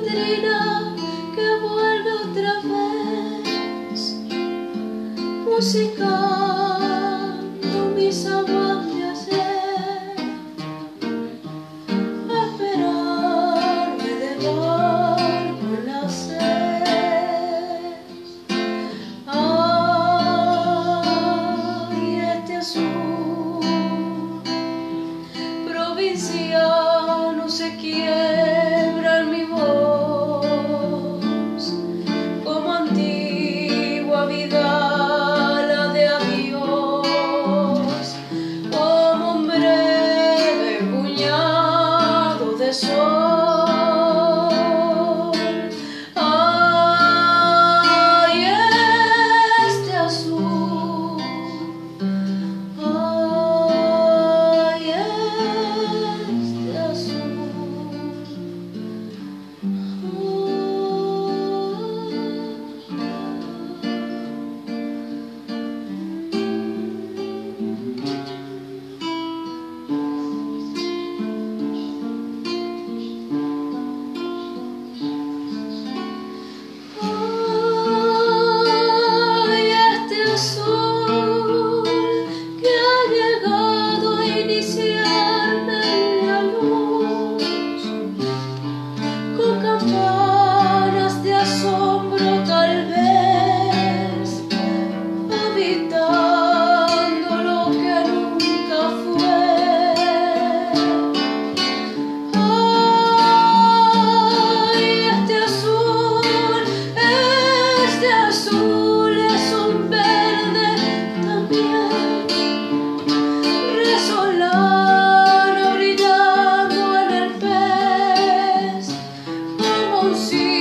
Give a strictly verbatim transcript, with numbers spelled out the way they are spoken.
golondrina que vuelve otra vez, musicando mis aguas de ayer, a esperarme debajo en la sed. Ay, este azul provinciano se quiebra en mi voz como antigua vida la de adiós, como un breve puñado de sol. Ay, este azul, ay, este azul. Ay, este azul que ha llegado a iniciarme en la luz, con campanas de asombro tal vez, habitando lo que nunca fue. Ay, este azul, este azul es un verde también, resolano brillando en el pez, como un cielo